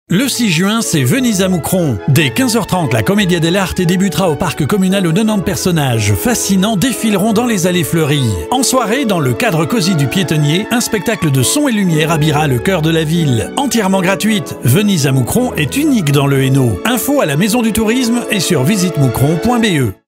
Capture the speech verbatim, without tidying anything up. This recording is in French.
Le six juin, c'est Venise à Moucron. Dès quinze heures trente, la Commedia dell'arte débutera au parc communal où quatre-vingt-dix personnages fascinants défileront dans les allées fleuries. En soirée, dans le cadre cosy du piétonnier, un spectacle de son et lumière habillera le cœur de la ville. Entièrement gratuite, Venise à Moucron est unique dans le Hainaut. Info à la Maison du Tourisme et sur visite moucron point be.